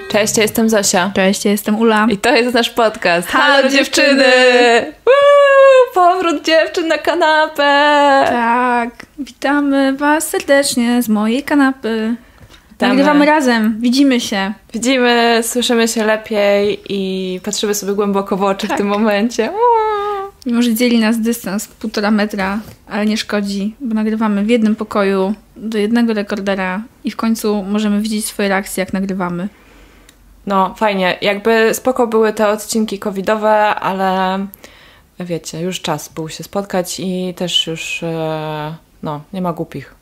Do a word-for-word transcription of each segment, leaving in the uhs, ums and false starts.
Cześć, ja jestem Zosia. Cześć, ja jestem Ula. I to jest nasz podcast. Halo, Halo dziewczyny! Uuu, powrót dziewczyn na kanapę! Tak, witamy was serdecznie z mojej kanapy. Witamy. Nagrywamy razem, widzimy się. Widzimy, słyszymy się lepiej i patrzymy sobie głęboko w oczy tak. w tym momencie. Uuu. Mimo, że dzieli nas dystans półtora metra, ale nie szkodzi, bo nagrywamy w jednym pokoju do jednego rekordera i w końcu możemy widzieć swoje reakcje, jak nagrywamy. No, fajnie. Jakby spoko były te odcinki covidowe, ale wiecie, już czas był się spotkać i też już no, nie ma głupich.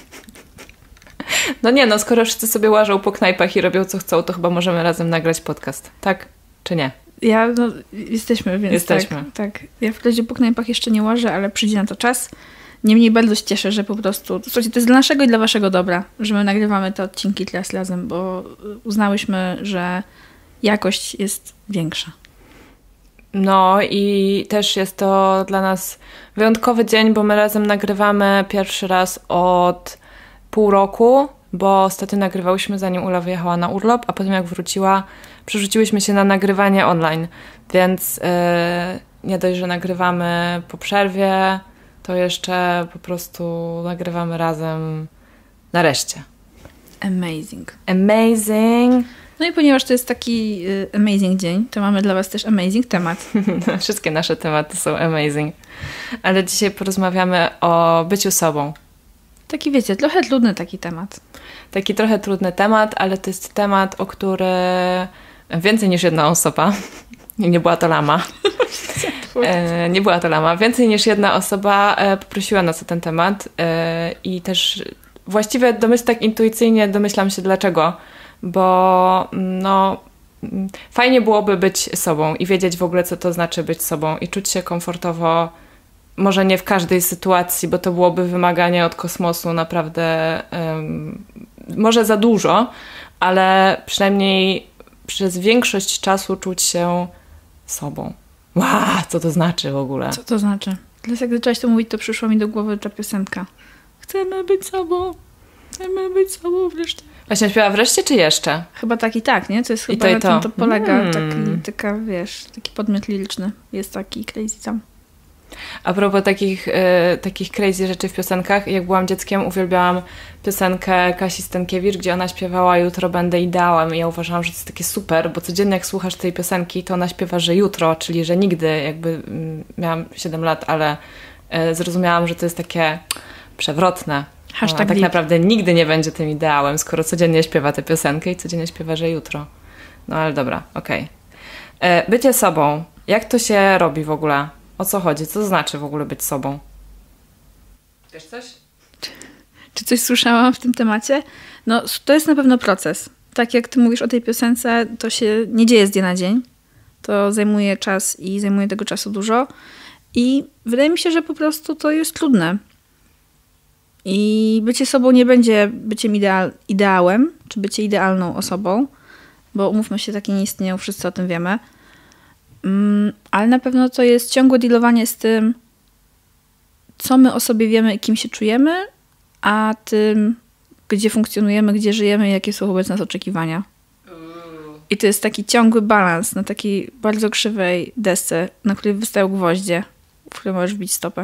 No nie, no skoro wszyscy sobie łażą po knajpach i robią co chcą, to chyba możemy razem nagrać podcast. Tak? Czy nie? Ja, no, jesteśmy, więc jesteśmy. Tak, tak. Ja wprawdzie po knajpach jeszcze nie łażę, ale przyjdzie na to czas. Niemniej bardzo się cieszę, że po prostu, słuchajcie, to jest dla naszego i dla waszego dobra, że my nagrywamy te odcinki teraz razem, bo uznałyśmy, że jakość jest większa. No i też jest to dla nas wyjątkowy dzień, bo my razem nagrywamy pierwszy raz od pół roku, bo ostatnio nagrywałyśmy zanim Ula wyjechała na urlop, a potem jak wróciła, przerzuciłyśmy się na nagrywanie online, więc yy, nie dość, że nagrywamy po przerwie, to jeszcze po prostu nagrywamy razem nareszcie. Amazing. Amazing. No i ponieważ to jest taki y, amazing dzień, to mamy dla was też amazing temat. Wszystkie nasze tematy są amazing. Ale dzisiaj porozmawiamy o byciu sobą. Taki wiecie, trochę trudny taki temat. Taki trochę trudny temat, ale to jest temat, o który więcej niż jedna osoba, nie była to lama, e, nie była to lama, więcej niż jedna osoba e, poprosiła nas o ten temat e, i też właściwie domyśl, tak intuicyjnie domyślam się dlaczego, bo no fajnie byłoby być sobą i wiedzieć w ogóle, co to znaczy być sobą i czuć się komfortowo, może nie w każdej sytuacji, bo to byłoby wymaganie od kosmosu naprawdę um, może za dużo, ale przynajmniej przez większość czasu czuć się sobą. Wow, co to znaczy w ogóle? Co to znaczy? Teraz jak zaczęłaś to mówić, to przyszła mi do głowy ta piosenka. Chcemy być sobą, chcemy być sobą wreszcie. Właśnie śpiewa wreszcie czy jeszcze? Chyba tak i tak, nie? To jest I chyba to, i na to. tym to polega. Hmm. Taki, taka, wiesz, taki podmiot liryczny. Jest taki crazy tam. A propos takich, y, takich crazy rzeczy w piosenkach, jak byłam dzieckiem, uwielbiałam piosenkę Kasi Stankiewicz, gdzie ona śpiewała Jutro będę ideałem i ja uważałam, że to jest takie super, bo codziennie jak słuchasz tej piosenki, to ona śpiewa, że jutro, czyli że nigdy, jakby mm, miałam siedem lat, ale y, zrozumiałam, że to jest takie przewrotne. Hashtag ona tak deep. naprawdę nigdy nie będzie tym ideałem, skoro codziennie śpiewa tę piosenkę i codziennie śpiewa, że jutro. No ale dobra, okej. Okay. Bycie sobą. Jak to się robi w ogóle? O co chodzi? Co to znaczy w ogóle być sobą? Wiesz coś? Czy, czy coś słyszałam w tym temacie? No, to jest na pewno proces. Tak jak ty mówisz o tej piosence, to się nie dzieje z dnia na dzień. To zajmuje czas i zajmuje tego czasu dużo. I wydaje mi się, że po prostu to jest trudne. I bycie sobą nie będzie byciem ideal, ideałem, czy bycie idealną osobą, bo umówmy się, takie nie istnieją, wszyscy o tym wiemy. Mm, ale na pewno to jest ciągłe dealowanie z tym, co my o sobie wiemy i kim się czujemy, a tym, gdzie funkcjonujemy, gdzie żyjemy i jakie są wobec nas oczekiwania. I to jest taki ciągły balans na takiej bardzo krzywej desce, na której wystają gwoździe, w której możesz wbić stopę.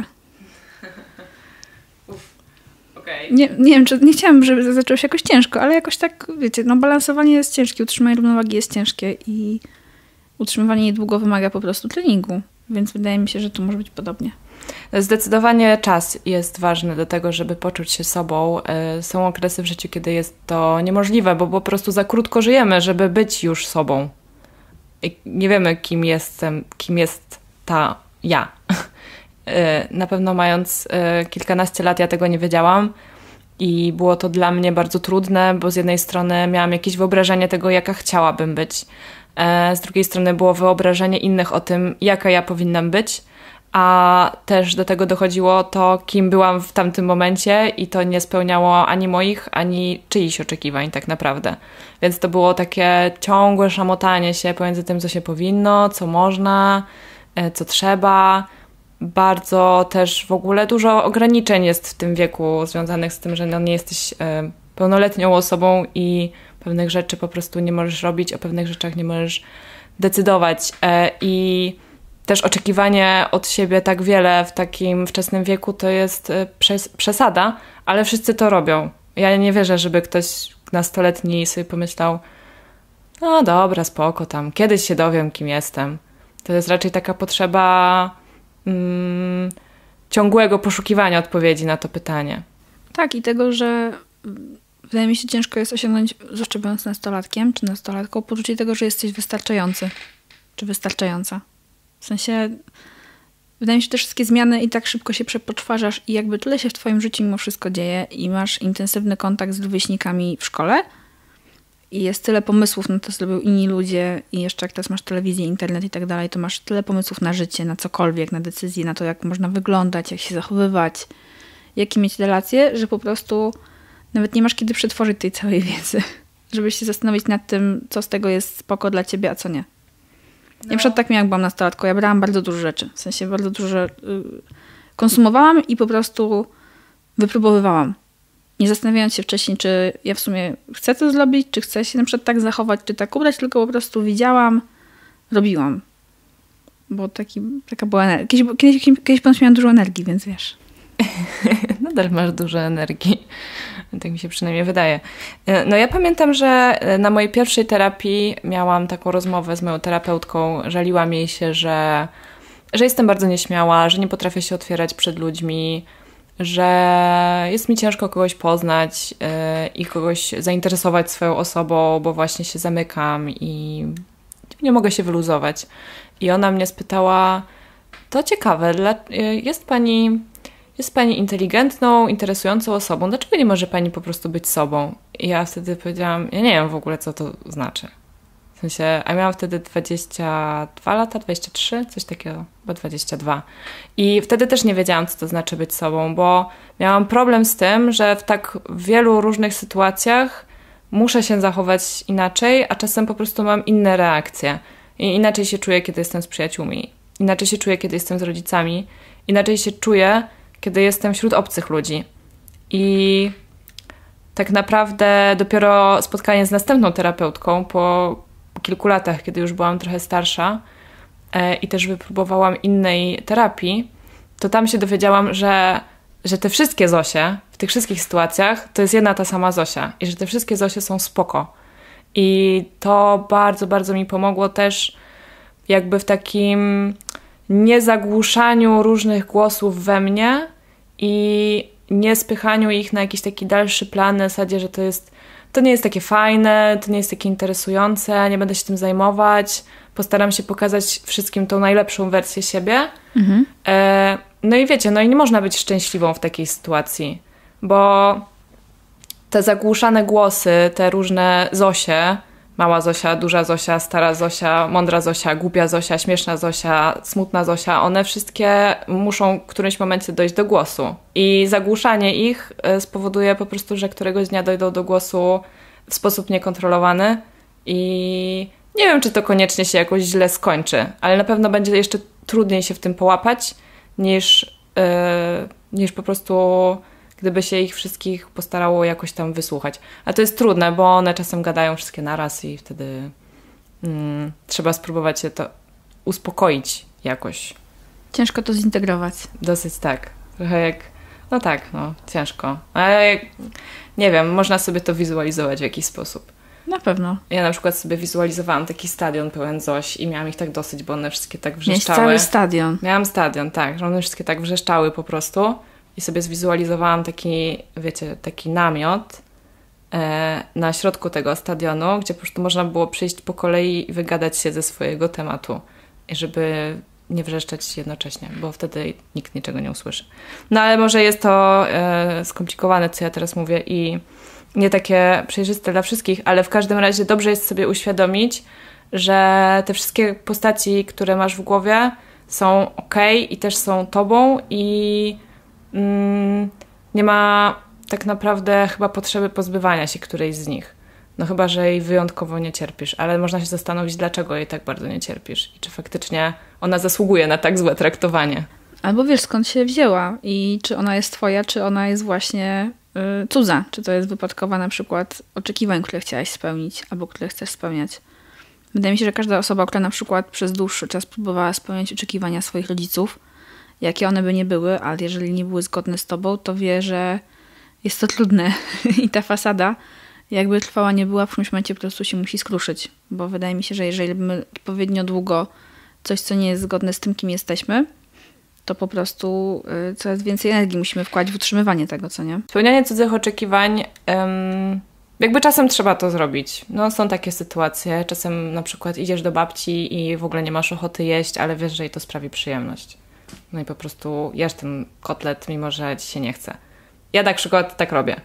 Okay. Nie, nie wiem, czy nie chciałam, żeby zaczęło się jakoś ciężko, ale jakoś tak, wiecie, no balansowanie jest ciężkie, utrzymanie równowagi jest ciężkie i utrzymywanie niedługo wymaga po prostu treningu, więc wydaje mi się, że tu może być podobnie. Zdecydowanie czas jest ważny do tego, żeby poczuć się sobą. Są okresy w życiu, kiedy jest to niemożliwe, bo po prostu za krótko żyjemy, żeby być już sobą. I nie wiemy, kim jestem, kim jest ta ja. Na pewno mając kilkanaście lat ja tego nie wiedziałam i było to dla mnie bardzo trudne, bo z jednej strony miałam jakieś wyobrażenie tego, jaka chciałabym być. Z drugiej strony było wyobrażenie innych o tym, jaka ja powinnam być, a też do tego dochodziło to, kim byłam w tamtym momencie i to nie spełniało ani moich, ani czyichś oczekiwań tak naprawdę. Więc to było takie ciągłe szamotanie się pomiędzy tym, co się powinno, co można, co trzeba. Bardzo też w ogóle dużo ograniczeń jest w tym wieku związanych z tym, że no nie jesteś pełnoletnią osobą i Pewnych rzeczy po prostu nie możesz robić, o pewnych rzeczach nie możesz decydować. I też oczekiwanie od siebie tak wiele w takim wczesnym wieku to jest przesada, ale wszyscy to robią. Ja nie wierzę, żeby ktoś nastoletni sobie pomyślał, no dobra, spoko tam, kiedyś się dowiem, kim jestem. To jest raczej taka potrzeba mm, ciągłego poszukiwania odpowiedzi na to pytanie. Tak, i tego, że wydaje mi się, ciężko jest osiągnąć, zwłaszcza będąc nastolatkiem czy nastolatką, poczucie tego, że jesteś wystarczający czy wystarczająca. W sensie, wydaje mi się, że te wszystkie zmiany i tak szybko się przepoczwarzasz i jakby tyle się w twoim życiu mimo wszystko dzieje i masz intensywny kontakt z rówieśnikami w szkole i jest tyle pomysłów na to, co robią inni ludzie i jeszcze jak teraz masz telewizję, internet i tak dalej, to masz tyle pomysłów na życie, na cokolwiek, na decyzje, na to, jak można wyglądać, jak się zachowywać, jakie mieć relacje, że po prostu nawet nie masz kiedy przetworzyć tej całej wiedzy, żeby się zastanowić nad tym, co z tego jest spoko dla ciebie, a co nie. No. Ja na przykład tak miałam, jak byłam nastolatką. Ja brałam bardzo dużo rzeczy. W sensie bardzo dużo y, konsumowałam i po prostu wypróbowywałam. Nie zastanawiając się wcześniej, czy ja w sumie chcę to zrobić, czy chcę się na przykład tak zachować, czy tak ubrać, tylko po prostu widziałam, robiłam. Bo taki, taka była energia. Kiedyś, kiedyś, kiedyś ponoć miałam dużo energii, więc wiesz. Nadal masz dużo energii. Tak mi się przynajmniej wydaje. No ja pamiętam, że na mojej pierwszej terapii miałam taką rozmowę z moją terapeutką. Żaliłam jej się, że, że jestem bardzo nieśmiała, że nie potrafię się otwierać przed ludźmi, że jest mi ciężko kogoś poznać yy, i kogoś zainteresować swoją osobą, bo właśnie się zamykam i nie mogę się wyluzować. I ona mnie spytała, to ciekawe, dla, yy, jest pani... Jest pani inteligentną, interesującą osobą. Dlaczego nie może pani po prostu być sobą? I ja wtedy powiedziałam, ja nie wiem w ogóle, co to znaczy. W sensie, a miałam wtedy dwadzieścia dwa lata, dwadzieścia trzy, coś takiego, bo dwadzieścia dwa. I wtedy też nie wiedziałam, co to znaczy być sobą, bo miałam problem z tym, że w tak wielu różnych sytuacjach muszę się zachować inaczej, a czasem po prostu mam inne reakcje. I inaczej się czuję, kiedy jestem z przyjaciółmi. Inaczej się czuję, kiedy jestem z rodzicami. Inaczej się czuję, kiedy jestem wśród obcych ludzi. I tak naprawdę dopiero spotkanie z następną terapeutką po kilku latach, kiedy już byłam trochę starsza e, i też wypróbowałam innej terapii, to tam się dowiedziałam, że, że te wszystkie Zosie w tych wszystkich sytuacjach to jest jedna ta sama Zosia i że te wszystkie Zosie są spoko. I to bardzo, bardzo mi pomogło też jakby w takim niezagłuszaniu różnych głosów we mnie i nie spychaniu ich na jakiś taki dalszy plan na zasadzie, że to jest, to nie jest takie fajne, to nie jest takie interesujące, nie będę się tym zajmować, postaram się pokazać wszystkim tą najlepszą wersję siebie. Mhm. E, no i wiecie, no i nie można być szczęśliwą w takiej sytuacji, bo te zagłuszane głosy, te różne Zosie, mała Zosia, duża Zosia, stara Zosia, mądra Zosia, głupia Zosia, śmieszna Zosia, smutna Zosia, one wszystkie muszą w którymś momencie dojść do głosu. I zagłuszanie ich spowoduje po prostu, że któregoś dnia dojdą do głosu w sposób niekontrolowany i nie wiem, czy to koniecznie się jakoś źle skończy, ale na pewno będzie jeszcze trudniej się w tym połapać niż, yy, niż po prostu gdyby się ich wszystkich postarało jakoś tam wysłuchać. A to jest trudne, bo one czasem gadają wszystkie naraz i wtedy mm, trzeba spróbować się to uspokoić jakoś. Ciężko to zintegrować. Dosyć tak. Trochę jak... No tak, no, ciężko. Ale nie wiem, można sobie to wizualizować w jakiś sposób. Na pewno. Ja na przykład sobie wizualizowałam taki stadion pełen Zoś i miałam ich tak dosyć, bo one wszystkie tak wrzeszczały. Miałeś cały stadion. Miałam stadion, tak, że one wszystkie tak wrzeszczały po prostu. I sobie zwizualizowałam taki, wiecie, taki namiot e, na środku tego stadionu, gdzie po prostu można było przyjść po kolei i wygadać się ze swojego tematu. I żeby nie wrzeszczeć jednocześnie, bo wtedy nikt niczego nie usłyszy. No ale może jest to e, skomplikowane, co ja teraz mówię i nie takie przejrzyste dla wszystkich, ale w każdym razie dobrze jest sobie uświadomić, że te wszystkie postaci, które masz w głowie, są okej i też są tobą i mm, nie ma tak naprawdę chyba potrzeby pozbywania się którejś z nich. No chyba, że jej wyjątkowo nie cierpisz, ale można się zastanowić, dlaczego jej tak bardzo nie cierpisz i czy faktycznie ona zasługuje na tak złe traktowanie. Albo wiesz, skąd się wzięła i czy ona jest twoja, czy ona jest właśnie y, cudza, czy to jest wypadkowa na przykład oczekiwań, które chciałaś spełnić albo które chcesz spełniać. Wydaje mi się, że każda osoba, która na przykład przez dłuższy czas próbowała spełniać oczekiwania swoich rodziców, jakie one by nie były, ale jeżeli nie były zgodne z tobą, to wie, że jest to trudne i ta fasada, jakby trwała nie była, w którymś momencie po prostu się musi skruszyć, bo wydaje mi się, że jeżeli robimy odpowiednio długo coś, co nie jest zgodne z tym, kim jesteśmy, to po prostu y, coraz więcej energii musimy wkładać w utrzymywanie tego, co nie? Spełnianie cudzych oczekiwań, um, jakby czasem trzeba to zrobić. No są takie sytuacje, czasem na przykład idziesz do babci i w ogóle nie masz ochoty jeść, ale wiesz, że jej to sprawi przyjemność. No i po prostu jesz ten kotlet, mimo że ci się nie chce. Ja na przykład tak robię,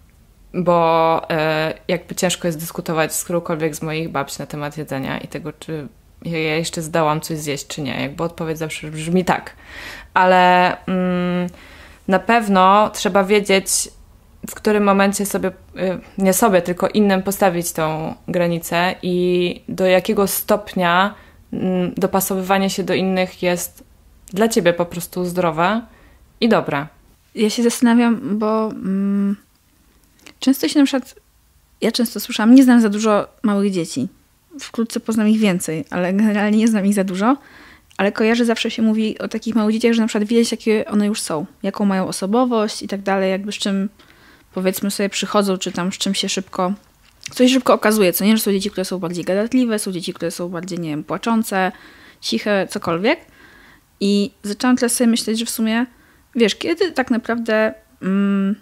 bo e, jakby ciężko jest dyskutować z którąkolwiek z moich babci na temat jedzenia i tego, czy ja jeszcze zdałam coś zjeść, czy nie. Jakby odpowiedź zawsze brzmi tak. Ale mm, na pewno trzeba wiedzieć, w którym momencie sobie, nie sobie, tylko innym postawić tą granicę i do jakiego stopnia mm, dopasowywanie się do innych jest dla ciebie po prostu zdrowe i dobre. Ja się zastanawiam, bo mm, często się na przykład, ja często słyszałam, nie znam za dużo małych dzieci. Wkrótce poznam ich więcej, ale generalnie nie znam ich za dużo. Ale kojarzę, zawsze się mówi o takich małych dzieciach, że na przykład widać, jakie one już są. Jaką mają osobowość i tak dalej, jakby z czym powiedzmy sobie przychodzą, czy tam z czym się szybko, coś szybko okazuje, co nie, że są dzieci, które są bardziej gadatliwe, są dzieci, które są bardziej, nie wiem, płaczące, ciche, cokolwiek. I zaczęłam teraz sobie myśleć, że w sumie, wiesz, kiedy tak naprawdę mm,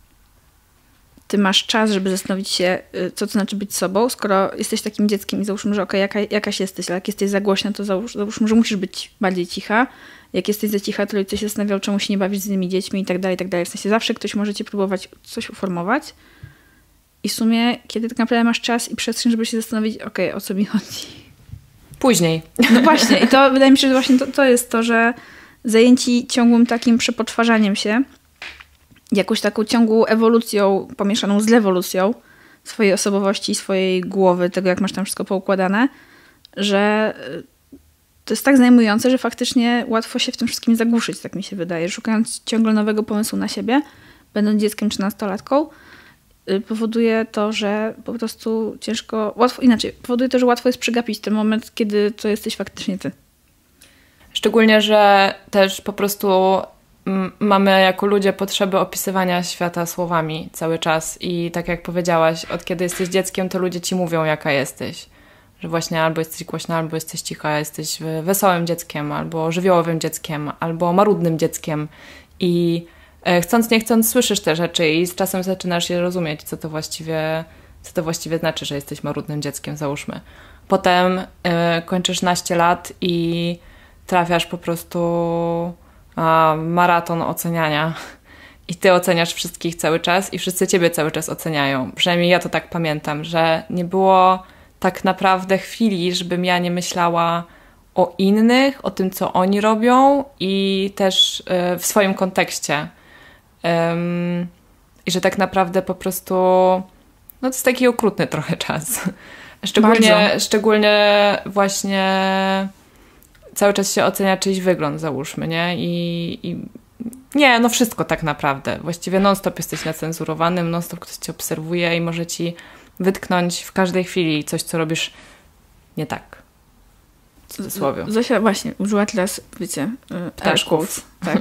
ty masz czas, żeby zastanowić się, co to znaczy być sobą, skoro jesteś takim dzieckiem i załóżmy, że okej, okay, jaka, jakaś jesteś, ale jak jesteś za głośna, to załóż, załóżmy, że musisz być bardziej cicha. Jak jesteś za cicha, to rodzice się zastanawiał, czemu się nie bawić z innymi dziećmi i tak dalej, i tak dalej. W sensie zawsze ktoś może cię próbować coś uformować i w sumie, kiedy tak naprawdę masz czas i przestrzeń, żeby się zastanowić, okej, okay, o co mi chodzi. Później. No właśnie i to wydaje mi się, że właśnie to, to jest to, że zajęci ciągłym takim przepotwarzaniem się, jakąś taką ciągłą ewolucją pomieszaną z lewolucją swojej osobowości, swojej głowy, tego jak masz tam wszystko poukładane, że to jest tak zajmujące, że faktycznie łatwo się w tym wszystkim zagłuszyć, tak mi się wydaje. Szukając ciągle nowego pomysłu na siebie, będąc dzieckiem czy nastolatką, powoduje to, że po prostu ciężko, łatwo, inaczej, powoduje to, że łatwo jest przegapić ten moment, kiedy to jesteś faktycznie ty. Szczególnie, że też po prostu mamy jako ludzie potrzebę opisywania świata słowami cały czas i tak jak powiedziałaś, od kiedy jesteś dzieckiem, to ludzie ci mówią, jaka jesteś. Że właśnie albo jesteś głośna, albo jesteś cicha, jesteś wesołym dzieckiem, albo żywiołowym dzieckiem, albo marudnym dzieckiem i chcąc, nie chcąc słyszysz te rzeczy i z czasem zaczynasz je rozumieć, co to właściwie, co to właściwie znaczy, że jesteś marudnym dzieckiem, załóżmy. Potem y, kończysz naście lat i trafiasz po prostu a, maraton oceniania i ty oceniasz wszystkich cały czas i wszyscy ciebie cały czas oceniają. Przynajmniej ja to tak pamiętam, że nie było tak naprawdę chwili, żebym ja nie myślała o innych, o tym, co oni robią i też y, w swoim kontekście. Um, I że tak naprawdę po prostu no to jest taki okrutny trochę czas. Szczególnie, szczególnie właśnie cały czas się ocenia czyjś wygląd, załóżmy, nie? I, i nie, no wszystko tak naprawdę. Właściwie non-stop jesteś nacenzurowanym, non-stop ktoś cię obserwuje i może ci wytknąć w każdej chwili coś, co robisz nie tak. W cudzysłowie. Zosia właśnie użyła teraz, wiecie, ptaszków. Tak.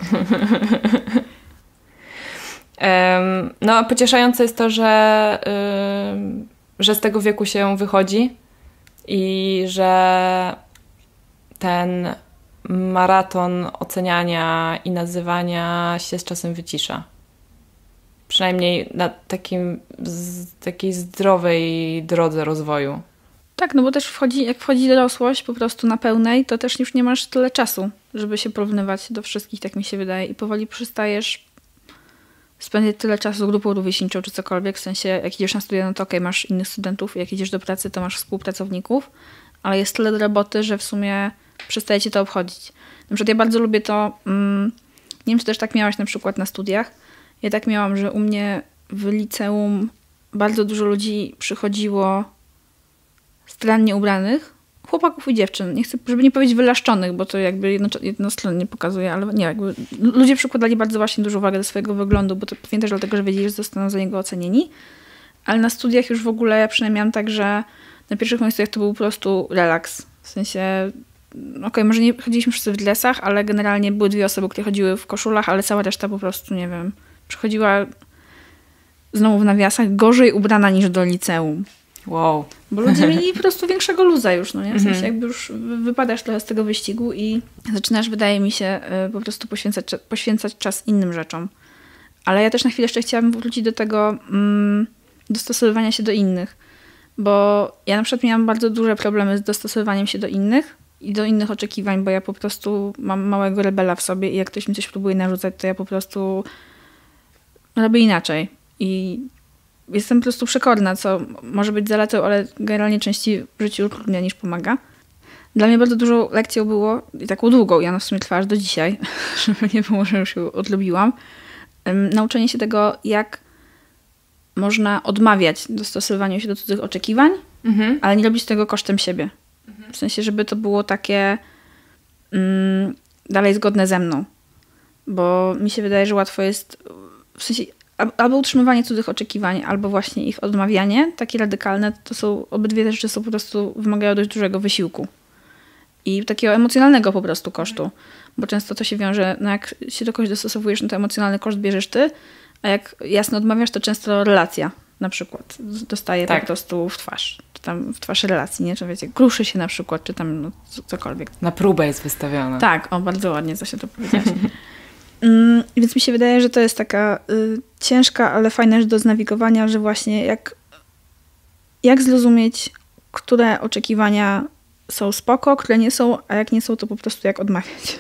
Um, no, pocieszające jest to, że, um, że z tego wieku się wychodzi i że ten maraton oceniania i nazywania się z czasem wycisza. Przynajmniej na takim, z, takiej zdrowej drodze rozwoju. Tak, no bo też wchodzi, jak wchodzi dorosłość po prostu na pełnej, to też już nie masz tyle czasu, żeby się porównywać do wszystkich, tak mi się wydaje. I powoli przestajesz spędzić tyle czasu z grupą rówieśniczą czy cokolwiek. W sensie, jak idziesz na studia, no to okej, okay, masz innych studentów. Jak idziesz do pracy, to masz współpracowników. Ale jest tyle do roboty, że w sumie przestaje cię to obchodzić. Na przykład ja bardzo lubię to, mm, nie wiem, czy też tak miałaś na przykład na studiach. Ja tak miałam, że u mnie w liceum bardzo dużo ludzi przychodziło strannie ubranych, chłopaków i dziewczyn. Nie chcę, żeby nie powiedzieć wylaszczonych, bo to jakby jedno, jednostronnie pokazuje, ale nie, jakby ludzie przykładali bardzo właśnie dużo uwagi do swojego wyglądu, bo to pewnie też dlatego, że wiedzieli, że zostaną za niego ocenieni. Ale na studiach już w ogóle ja przynajmniej miałam tak, że na pierwszych moich studiach to był po prostu relaks. W sensie, okej, okay, może nie chodziliśmy wszyscy w dresach, ale generalnie były dwie osoby, które chodziły w koszulach, ale cała reszta po prostu, nie wiem, przychodziła znowu w nawiasach gorzej ubrana niż do liceum. Wow. Bo ludzie mieli po prostu większego luza już, no nie? W sensie jakby już wypadasz trochę z tego wyścigu i zaczynasz, wydaje mi się, po prostu poświęcać, poświęcać czas innym rzeczom. Ale ja też na chwilę jeszcze chciałabym wrócić do tego mm, dostosowywania się do innych. Bo ja na przykład miałam bardzo duże problemy z dostosowywaniem się do innych i do innych oczekiwań, bo ja po prostu mam małego rebela w sobie i jak ktoś mi coś próbuje narzucać, to ja po prostu robię inaczej. I jestem po prostu przekorna, co może być zaletą, ale generalnie częściej w życiu utrudnia niż pomaga. Dla mnie bardzo dużą lekcją było, i taką długą, i ona w sumie trwa aż do dzisiaj, żeby nie było, że już ją odlubiłam, um, nauczenie się tego, jak można odmawiać dostosowaniu się do cudzych oczekiwań, mhm. ale nie robić tego kosztem siebie. Mhm. W sensie, żeby to było takie um, dalej zgodne ze mną. Bo mi się wydaje, że łatwo jest, w sensie albo utrzymywanie cudzych oczekiwań, albo właśnie ich odmawianie, takie radykalne, to są, obydwie te rzeczy są po prostu, wymagają dość dużego wysiłku. I takiego emocjonalnego po prostu kosztu. Bo często to się wiąże, no jak się do kogoś dostosowujesz, no to emocjonalny koszt bierzesz ty, a jak jasno odmawiasz, to często relacja na przykład dostaje tak. po prostu w twarz. Czy tam w twarz relacji, nie? Czy wiecie, kruszy się na przykład, czy tam no, cokolwiek. Na próbę jest wystawiona. Tak, o, bardzo ładnie, co się to powiedziałaś. Mm, więc mi się wydaje, że to jest taka y, ciężka, ale fajna rzecz do znawigowania, że właśnie jak, jak zrozumieć, które oczekiwania są spoko, które nie są, a jak nie są, to po prostu jak odmawiać.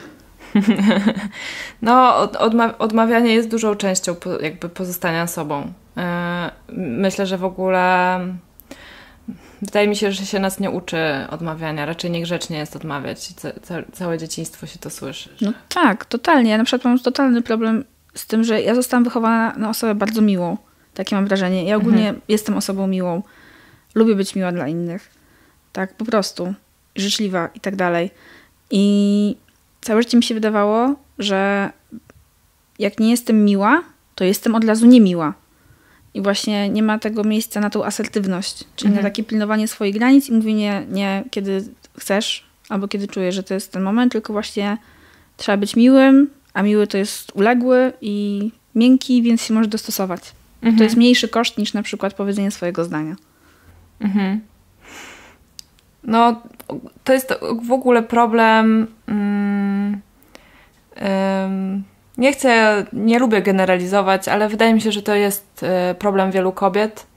No, od, odma- odmawianie jest dużą częścią po, jakby pozostania sobą. Yy, myślę, że w ogóle wydaje mi się, że się nas nie uczy odmawiania. Raczej niegrzecznie jest odmawiać. Ca- ca- całe dzieciństwo się to słyszy. Że... No tak, totalnie. Ja na przykład mam totalny problem z tym, że ja zostałam wychowana na osobę bardzo miłą. Takie mam wrażenie. Ja ogólnie mhm. jestem osobą miłą. Lubię być miła dla innych. Tak, po prostu. Życzliwa i tak dalej. I całe życie mi się wydawało, że jak nie jestem miła, to jestem od razu niemiła. I właśnie nie ma tego miejsca na tą asertywność, czyli mhm. na takie pilnowanie swoich granic i mówienie nie kiedy chcesz, albo kiedy czujesz, że to jest ten moment, tylko właśnie trzeba być miłym, a miły to jest uległy i miękki, więc się możesz dostosować. Mhm. To jest mniejszy koszt niż na przykład powiedzenie swojego zdania. Mhm. No, to jest w ogóle problem... Mm, ym, nie chcę, nie lubię generalizować, ale wydaje mi się, że to jest y, problem wielu kobiet.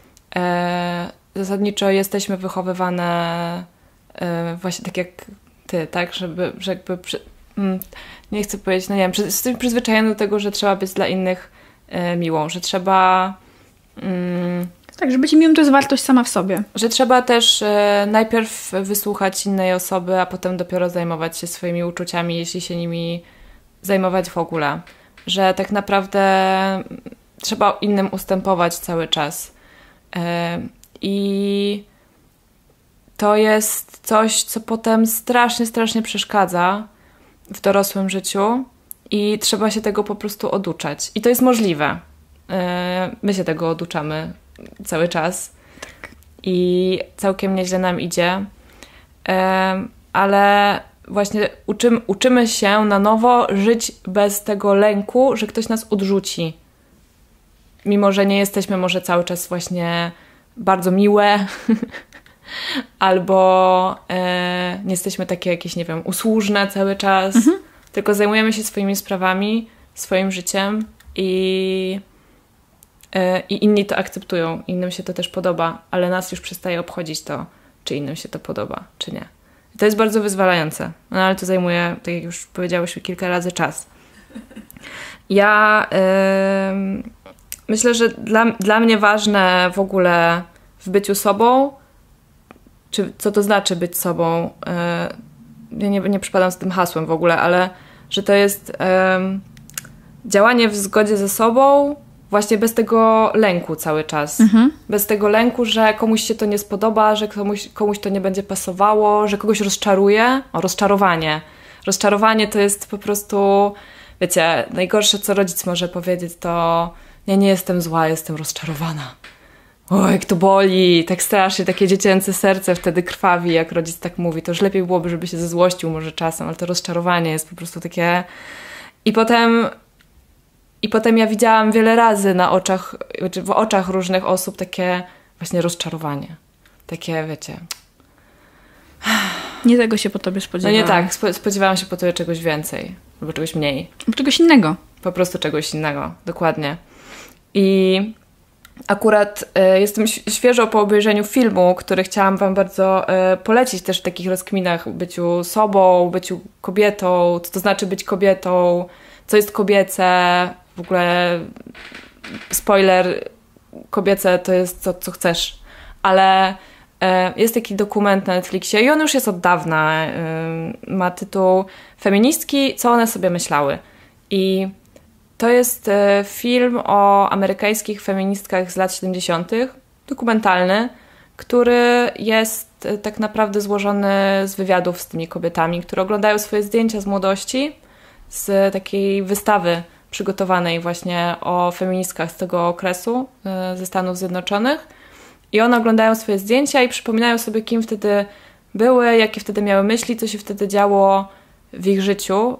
Y, zasadniczo jesteśmy wychowywane y, właśnie tak jak ty, tak? Żeby, że jakby przy, mm, nie chcę powiedzieć, no nie wiem, przy, jesteśmy przyzwyczajeni do tego, że trzeba być dla innych y, miłą, że trzeba... Mm, Tak, że być miłym to jest wartość sama w sobie. Że trzeba też e, najpierw wysłuchać innej osoby, a potem dopiero zajmować się swoimi uczuciami, jeśli się nimi zajmować w ogóle. Że tak naprawdę trzeba innym ustępować cały czas. E, I to jest coś, co potem strasznie, strasznie przeszkadza w dorosłym życiu i trzeba się tego po prostu oduczać. I to jest możliwe. E, my się tego oduczamy cały czas tak. I całkiem nieźle nam idzie, e, ale właśnie uczymy, uczymy się na nowo żyć bez tego lęku, że ktoś nas odrzuci. Mimo, że nie jesteśmy może cały czas właśnie bardzo miłe albo e, nie jesteśmy takie jakieś, nie wiem, usłużne cały czas, mhm. tylko zajmujemy się swoimi sprawami, swoim życiem i I inni to akceptują, innym się to też podoba, ale nas już przestaje obchodzić to, czy innym się to podoba, czy nie. I to jest bardzo wyzwalające, no ale to zajmuje, tak jak już powiedziałyśmy kilka razy, czas. Ja yy, myślę, że dla, dla mnie ważne w ogóle w byciu sobą, czy co to znaczy być sobą, yy, ja nie, nie przypadam z tym hasłem w ogóle, ale że to jest yy, działanie w zgodzie ze sobą, właśnie bez tego lęku cały czas. Mhm. Bez tego lęku, że komuś się to nie spodoba, że komuś, komuś to nie będzie pasowało, że kogoś rozczaruje. O, rozczarowanie. Rozczarowanie to jest po prostu, wiecie, najgorsze, co rodzic może powiedzieć, to ja nie jestem zła, jestem rozczarowana. O, jak to boli, tak strasznie, takie dziecięce serce wtedy krwawi, jak rodzic tak mówi. To już lepiej byłoby, żeby się zezłościł może czasem, ale to rozczarowanie jest po prostu takie... I potem... I potem ja widziałam wiele razy na oczach, w oczach różnych osób takie właśnie rozczarowanie. Takie, wiecie... Nie tego się po tobie spodziewałam. No nie tak, spodziewałam się po tobie czegoś więcej, albo czegoś mniej. Albo czegoś innego. Po prostu czegoś innego, dokładnie. I akurat y, jestem świeżo po obejrzeniu filmu, który chciałam wam bardzo y, polecić też w takich rozkminach, byciu sobą, byciu kobietą, co to znaczy być kobietą, co jest kobiece, w ogóle spoiler, kobiece to jest co, co chcesz, ale jest taki dokument na Netflixie i on już jest od dawna. Ma tytuł Feministki, co one sobie myślały. I to jest film o amerykańskich feministkach z lat siedemdziesiątych, dokumentalny, który jest tak naprawdę złożony z wywiadów z tymi kobietami, które oglądają swoje zdjęcia z młodości, z takiej wystawy przygotowanej właśnie o feministkach z tego okresu ze Stanów Zjednoczonych. I one oglądają swoje zdjęcia i przypominają sobie, kim wtedy były, jakie wtedy miały myśli, co się wtedy działo w ich życiu.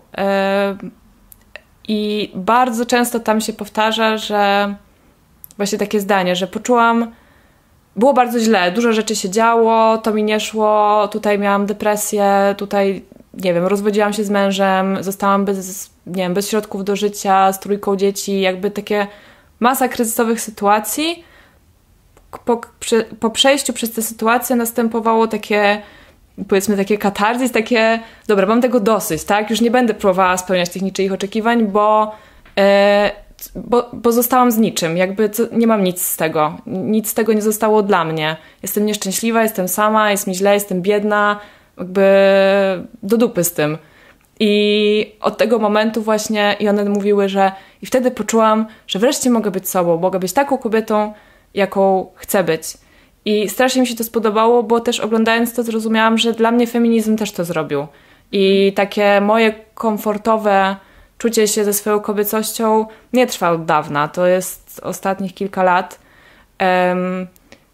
I bardzo często tam się powtarza, że właśnie takie zdanie, że poczułam, było bardzo źle, dużo rzeczy się działo, to mi nie szło, tutaj miałam depresję, tutaj, nie wiem, rozwodziłam się z mężem, zostałam bez, nie wiem, bez środków do życia, z trójką dzieci, jakby takie masa kryzysowych sytuacji. Po, przy, po przejściu przez tę sytuację następowało takie, powiedzmy, takie katarzis, takie, dobra, mam tego dosyć, tak? Już nie będę próbowała spełniać tych niczyich oczekiwań, bo, e, bo, bo zostałam z niczym. Jakby co, nie mam nic z tego. Nic z tego nie zostało dla mnie. Jestem nieszczęśliwa, jestem sama, jest mi źle, jestem biedna. Jakby do dupy z tym. I od tego momentu właśnie i one mówiły, że i wtedy poczułam, że wreszcie mogę być sobą, mogę być taką kobietą, jaką chcę być. I strasznie mi się to spodobało, bo też oglądając to zrozumiałam, że dla mnie feminizm też to zrobił. I takie moje komfortowe czucie się ze swoją kobiecością nie trwa od dawna. To jest ostatnich kilka lat. Um,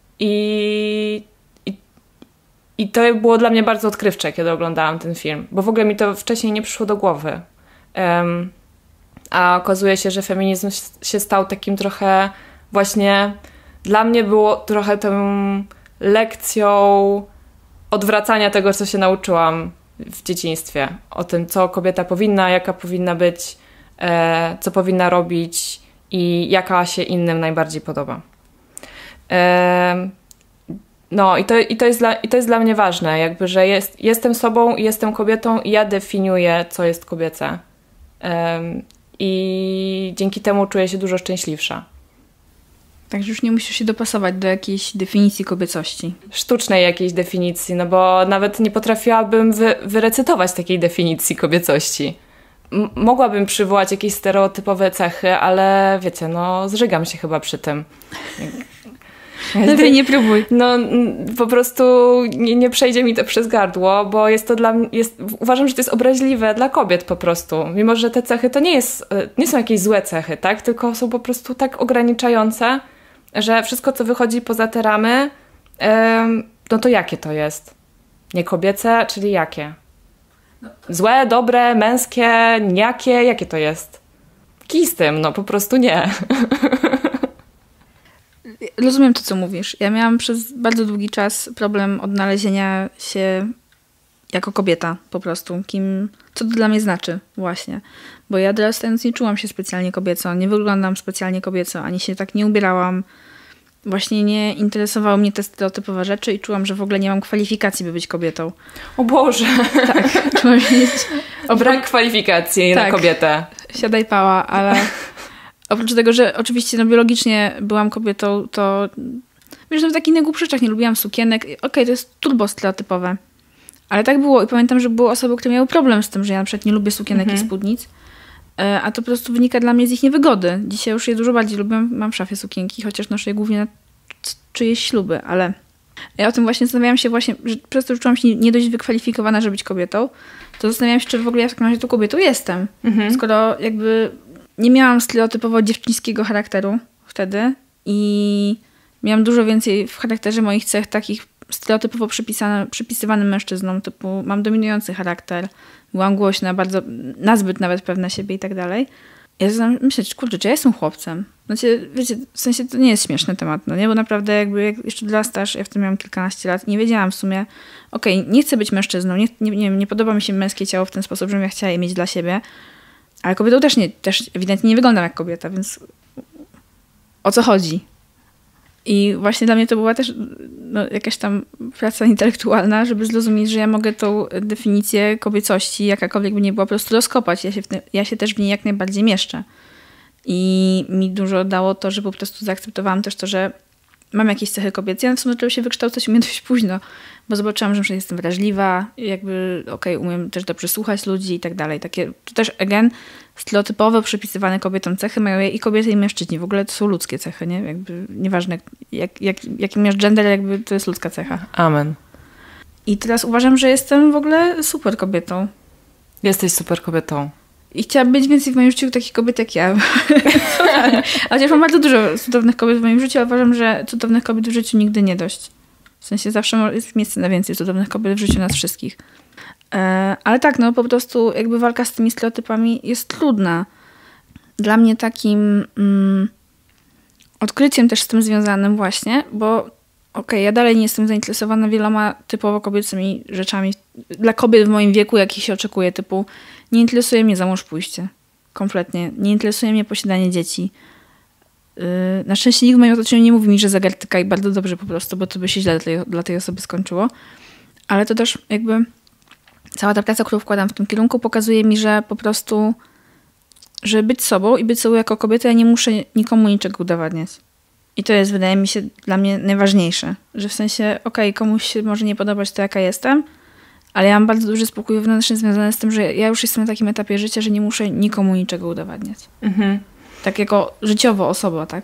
i, i, I to było dla mnie bardzo odkrywcze, kiedy oglądałam ten film. Bo w ogóle mi to wcześniej nie przyszło do głowy. Um, a okazuje się, że feminizm się stał takim trochę właśnie... Dla mnie było trochę tą lekcją odwracania tego, co się nauczyłam w dzieciństwie. O tym, co kobieta powinna, jaka powinna być, e, co powinna robić i jaka się innym najbardziej podoba. E, no i to, i, to jest dla, i to jest dla mnie ważne, jakby, że jest, jestem sobą i jestem kobietą i ja definiuję, co jest kobiece. E, I dzięki temu czuję się dużo szczęśliwsza. Także już nie musisz się dopasować do jakiejś definicji kobiecości. Sztucznej jakiejś definicji, no bo nawet nie potrafiłabym wy, wyrecytować takiej definicji kobiecości. M- mogłabym przywołać jakieś stereotypowe cechy, ale wiecie, no zżygam się chyba przy tym. Lepiej nie próbuj. No po prostu nie, nie przejdzie mi to przez gardło, bo jest to dla mnie, jest, uważam, że to jest obraźliwe dla kobiet po prostu. Mimo, że te cechy to nie jest, nie są jakieś złe cechy, tak? Tylko są po prostu tak ograniczające, że wszystko, co wychodzi poza te ramy, no to jakie to jest? Nie kobiece, czyli jakie? Złe, dobre, męskie, nijakie, jakie to jest? Kij z tym, no po prostu nie. Rozumiem to, co mówisz. Ja miałam przez bardzo długi czas problem odnalezienia się jako kobieta po prostu. Kim, co to dla mnie znaczy właśnie. Bo ja dorastając nie czułam się specjalnie kobieco, nie wyglądam specjalnie kobieco, ani się tak nie ubierałam. Właśnie nie interesowały mnie te stereotypowe rzeczy i czułam, że w ogóle nie mam kwalifikacji, by być kobietą. O Boże! Tak. Czułam się mieć... O brak kwalifikacji tak, na kobietę. Siadaj pała, ale... Oprócz tego, że oczywiście no, biologicznie byłam kobietą, to wiesz, no, w takich innych rzeczach nie lubiłam sukienek. Okej, okay, to jest turbo stereotypowe. Ale tak było i pamiętam, że były osoby, które miały problem z tym, że ja na przykład nie lubię sukienek mm-hmm. i spódnic. a to po prostu wynika dla mnie z ich niewygody. Dzisiaj już je dużo bardziej lubię, mam w szafie sukienki, chociaż noszę je głównie na czyjeś śluby, ale ja o tym właśnie zastanawiałam się właśnie, że przez to, że czułam się nie dość wykwalifikowana, żeby być kobietą, to zastanawiałam się, czy w ogóle ja w takim razie tą kobietą jestem. Mhm. Skoro jakby nie miałam stereotypowo dziewczyńskiego charakteru wtedy i miałam dużo więcej w charakterze moich cech takich stereotypowo przypisywanym mężczyznom, typu mam dominujący charakter, byłam głośna, bardzo nazbyt nawet pewna siebie i tak dalej. Ja zaczynam myśleć, kurczę, czy ja jestem chłopcem? Znaczy, wiecie, w sensie to nie jest śmieszny temat, no nie? Bo naprawdę jakby jak jeszcze dla starsz, ja wtedy miałam kilkanaście lat, nie wiedziałam w sumie, okej, okay, nie chcę być mężczyzną, nie, nie, nie, nie podoba mi się męskie ciało w ten sposób, żebym ja chciała je mieć dla siebie, ale kobietą też, nie, też ewidentnie nie wyglądam jak kobieta, więc o co chodzi? I właśnie dla mnie to była też no, jakaś tam praca intelektualna, żeby zrozumieć, że ja mogę tą definicję kobiecości, jakakolwiek by nie była, po prostu rozkopać. Ja się, w tym, ja się też w niej jak najbardziej mieszczę. I mi dużo dało to, że po prostu zaakceptowałam też to, że mam jakieś cechy kobiece. Ja w sumie zaczęłam się wykształcać u mnie dość późno, bo zobaczyłam, że jestem wrażliwa, jakby okej, okay, umiem też dobrze słuchać ludzi i tak dalej. Takie, to też, again, stereotypowo przypisywane kobietom cechy mają i kobiety, i mężczyźni. W ogóle to są ludzkie cechy, nie? Jakby nieważne, jak, jak, jaki masz gender, jakby to jest ludzka cecha. Amen. I teraz uważam, że jestem w ogóle super kobietą. Jesteś super kobietą. I chciałabym być więcej w moim życiu takich kobiet jak ja. Chociaż mam bardzo dużo cudownych kobiet w moim życiu, ale uważam, że cudownych kobiet w życiu nigdy nie dość. W sensie zawsze jest miejsce na więcej cudownych kobiet w życiu nas wszystkich. E, ale tak, no po prostu jakby walka z tymi stereotypami jest trudna. Dla mnie takim mm, odkryciem też z tym związanym właśnie, bo okej, okay, ja dalej nie jestem zainteresowana wieloma typowo kobiecymi rzeczami. Dla kobiet w moim wieku, jakich się oczekuje, typu nie interesuje mnie za mąż pójście. Kompletnie. Nie interesuje mnie posiadanie dzieci. Yy, na szczęście nikt w moim otoczeniu nie mówi mi, że zagartyka i bardzo dobrze po prostu, bo to by się źle dla tej, dla tej osoby skończyło. Ale to też jakby cała ta praca, którą wkładam w tym kierunku, pokazuje mi, że po prostu, że być sobą i być sobą jako kobieta, ja nie muszę nikomu niczego udowadniać. I to jest, wydaje mi się, dla mnie najważniejsze. Że w sensie, okej, okay, komuś się może nie podobać to, jaka jestem, ale ja mam bardzo duży spokój wewnętrzny związany z tym, że ja już jestem na takim etapie życia, że nie muszę nikomu niczego udowadniać. Mhm. Tak jako życiowo osoba, tak?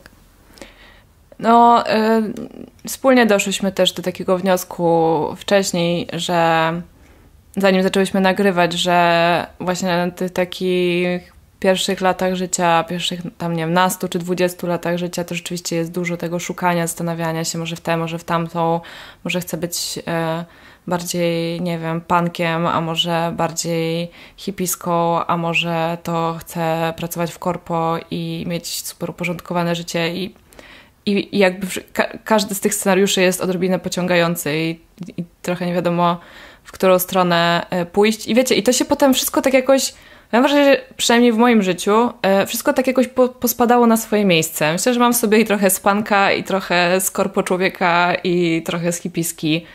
No, y, wspólnie doszłyśmy też do takiego wniosku wcześniej, że zanim zaczęłyśmy nagrywać, że właśnie na tych takich pierwszych latach życia, pierwszych tam nie wiem, nastu czy dwudziestu latach życia to rzeczywiście jest dużo tego szukania, zastanawiania się może w tę, może w tamtą, może chcę być e, bardziej, nie wiem, punkiem, a może bardziej hipiską, a może to chcę pracować w korpo i mieć super uporządkowane życie i, i, i jakby ka- każdy z tych scenariuszy jest odrobinę pociągający i, i trochę nie wiadomo, w którą stronę pójść. I wiecie, i to się potem wszystko tak jakoś, mam wrażenie, że przynajmniej w moim życiu, wszystko tak jakoś po, pospadało na swoje miejsce. Myślę, że mam w sobie i trochę z panka, i trochę z korpo człowieka, i trochę z hipiski.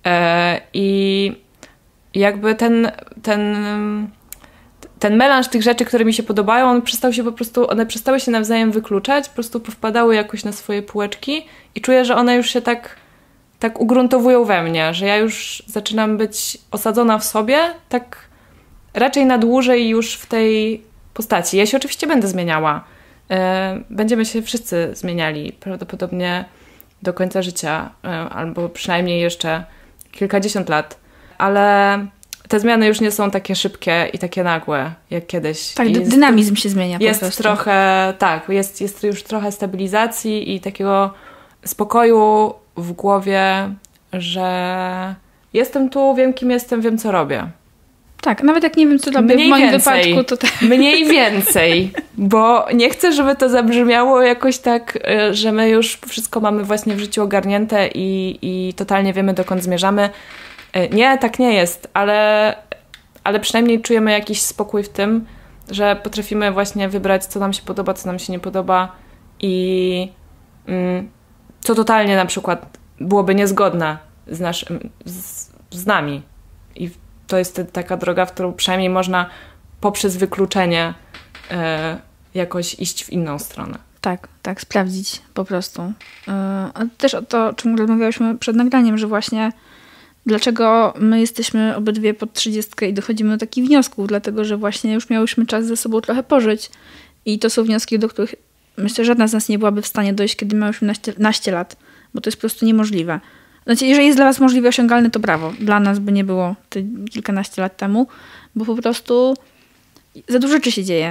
I jakby ten, ten, ten melanż tych rzeczy, które mi się podobają, on przestał się po prostu, one przestały się nawzajem wykluczać, po prostu powpadały jakoś na swoje półeczki i czuję, że one już się tak tak ugruntowują we mnie, że ja już zaczynam być osadzona w sobie, tak raczej na dłużej już w tej postaci. Ja się oczywiście będę zmieniała. Będziemy się wszyscy zmieniali prawdopodobnie do końca życia, albo przynajmniej jeszcze kilkadziesiąt lat, ale te zmiany już nie są takie szybkie i takie nagłe, jak kiedyś. Tak, jest, dynamizm się zmienia po jest prostu. trochę, tak, jest, jest już trochę stabilizacji i takiego spokoju w głowie, że jestem tu, wiem kim jestem, wiem co robię. Tak, nawet jak nie wiem co robię, mniej w moim więcej, wypadku to tak. Mniej więcej, bo nie chcę, żeby to zabrzmiało jakoś tak, że my już wszystko mamy właśnie w życiu ogarnięte i, i totalnie wiemy, dokąd zmierzamy. Nie, tak nie jest, ale, ale przynajmniej czujemy jakiś spokój w tym, że potrafimy właśnie wybrać, co nam się podoba, co nam się nie podoba i mm, co totalnie na przykład byłoby niezgodne z, naszym, z, z nami. I to jest taka droga, w którą przynajmniej można poprzez wykluczenie e, jakoś iść w inną stronę. Tak, tak, sprawdzić po prostu. Yy, a też o to, o czym rozmawiałyśmy przed nagraniem, że właśnie Dlaczego my jesteśmy obydwie pod trzydziestkę i dochodzimy do takich wniosków? Dlatego, że właśnie już miałyśmy czas ze sobą trochę pożyć. I to są wnioski, do których myślę, że żadna z nas nie byłaby w stanie dojść, kiedy miałyśmy naście lat, bo to jest po prostu niemożliwe. Znaczy, jeżeli jest dla was możliwe, osiągalne, to brawo. Dla nas by nie było te kilkanaście lat temu, bo po prostu za dużo rzeczy się dzieje.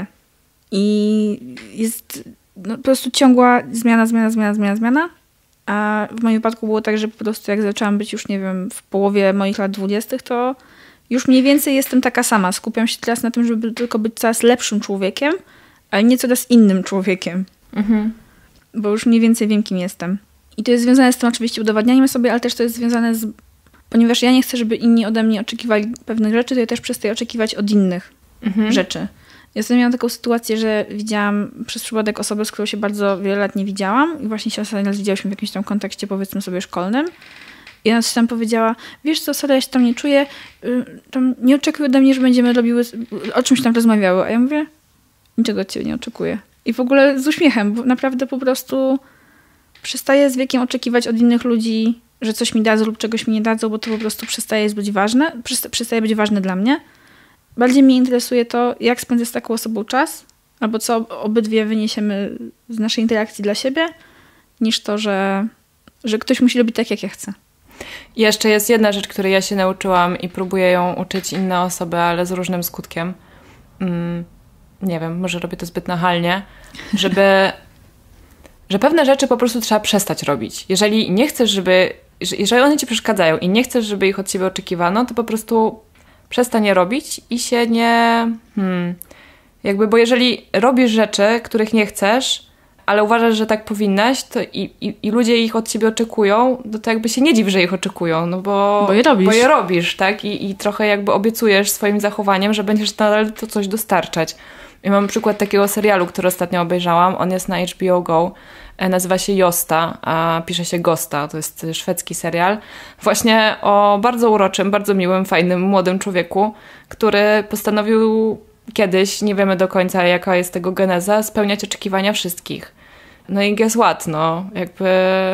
I jest no, po prostu ciągła zmiana, zmiana, zmiana, zmiana, zmiana. A w moim wypadku było tak, że po prostu jak zaczęłam być już, nie wiem, w połowie moich lat dwudziestych, to już mniej więcej jestem taka sama. Skupiam się teraz na tym, żeby tylko być coraz lepszym człowiekiem, ale nie coraz innym człowiekiem. Mhm. Bo już mniej więcej wiem, kim jestem. I to jest związane z tym oczywiście udowadnianiem sobie, ale też to jest związane z... Ponieważ ja nie chcę, żeby inni ode mnie oczekiwali pewnych rzeczy, to ja też przestaję oczekiwać od innych mhm. rzeczy. Ja sobie miałam taką sytuację, że widziałam przez przypadek osobę, z którą się bardzo wiele lat nie widziałam i właśnie się ostatnio raz widziałyśmy w jakimś tam kontekście, powiedzmy sobie, szkolnym. I ona coś tam powiedziała, wiesz co, sorry, ja się tam nie czuję, tam nie oczekuj ode mnie, że będziemy robiły, o czymś tam rozmawiały. A ja mówię, niczego od ciebie nie oczekuję. I w ogóle z uśmiechem, bo naprawdę po prostu przestaję z wiekiem oczekiwać od innych ludzi, że coś mi dadzą lub czegoś mi nie dadzą, bo to po prostu przestaje być ważne, przestaje być ważne dla mnie. Bardziej mnie interesuje to, jak spędzę z taką osobą czas, albo co obydwie wyniesiemy z naszej interakcji dla siebie, niż to, że, że ktoś musi robić tak, jak ja chcę. I jeszcze jest jedna rzecz, której ja się nauczyłam i próbuję ją uczyć inne osoby, ale z różnym skutkiem. Mm, nie wiem, może robię to zbyt nachalnie, żeby... że pewne rzeczy po prostu trzeba przestać robić. Jeżeli nie chcesz, żeby... jeżeli one ci przeszkadzają i nie chcesz, żeby ich od ciebie oczekiwano, to po prostu przestań je robić i się nie... Hmm, jakby, bo jeżeli robisz rzeczy, których nie chcesz, ale uważasz, że tak powinnaś, to i, i, i ludzie ich od ciebie oczekują, no to jakby się nie dziw, że ich oczekują, no bo, bo je robisz, bo je robisz, tak? I, i trochę jakby obiecujesz swoim zachowaniem, że będziesz nadal to coś dostarczać. I mam przykład takiego serialu, który ostatnio obejrzałam, on jest na H B O Go, nazywa się Josta, a pisze się Gosta, to jest szwedzki serial, właśnie o bardzo uroczym, bardzo miłym, fajnym, młodym człowieku, który postanowił kiedyś, nie wiemy do końca jaka jest tego geneza, spełniać oczekiwania wszystkich. No i guess what, no, jakby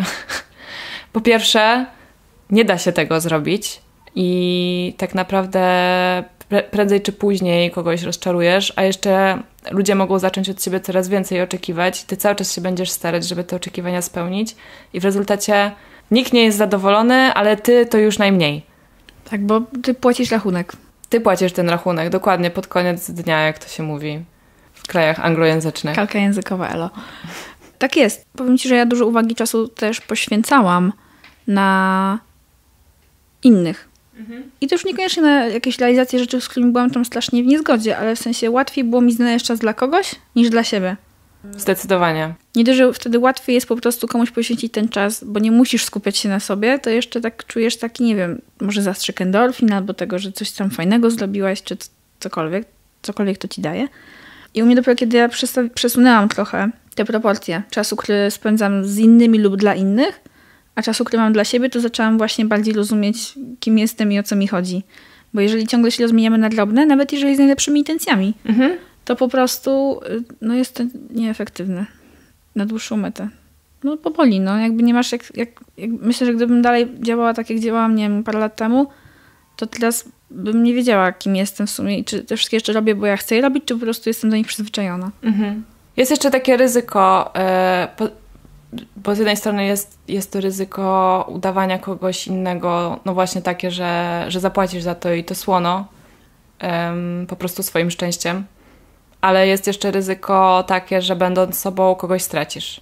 po pierwsze nie da się tego zrobić i tak naprawdę pre- prędzej czy później kogoś rozczarujesz, a jeszcze ludzie mogą zacząć od ciebie coraz więcej oczekiwać. Ty cały czas się będziesz starać, żeby te oczekiwania spełnić i w rezultacie nikt nie jest zadowolony, ale ty to już najmniej. Tak, bo ty płacisz rachunek. Ty płacisz ten rachunek, dokładnie pod koniec dnia, jak to się mówi w krajach anglojęzycznych. Kalka językowa, elo. Tak jest. Powiem ci, że ja dużo uwagi czasu też poświęcałam na innych. Mhm. I to już niekoniecznie na jakieś realizacje rzeczy, z którymi byłam tam strasznie w niezgodzie, ale w sensie łatwiej było mi znaleźć czas dla kogoś niż dla siebie. Zdecydowanie. Nie dość, że wtedy łatwiej jest po prostu komuś poświęcić ten czas, bo nie musisz skupiać się na sobie, to jeszcze tak czujesz taki, nie wiem, może zastrzyk endorfin albo tego, że coś tam fajnego zrobiłaś, czy cokolwiek, cokolwiek to ci daje. I u mnie dopiero kiedy ja przesunęłam trochę te proporcje czasu, który spędzam z innymi lub dla innych, a czasu, który mam dla siebie, to zaczęłam właśnie bardziej rozumieć, kim jestem i o co mi chodzi. Bo jeżeli ciągle się rozmieniamy na drobne, nawet jeżeli z najlepszymi intencjami, mhm. to po prostu no jest to nieefektywne na dłuższą metę. No powoli, no jakby nie masz, jak, jak, jak myślę, że gdybym dalej działała tak, jak działałam, nie wiem, parę lat temu, to teraz bym nie wiedziała, kim jestem w sumie i czy te wszystkie rzeczy robię, bo ja chcę je robić, czy po prostu jestem do nich przyzwyczajona. Mhm. Jest jeszcze takie ryzyko, yy, po, bo z jednej strony jest, jest to ryzyko udawania kogoś innego, no właśnie takie, że, że zapłacisz za to i to słono, yy, po prostu swoim szczęściem. Ale jest jeszcze ryzyko takie, że będąc sobą kogoś stracisz.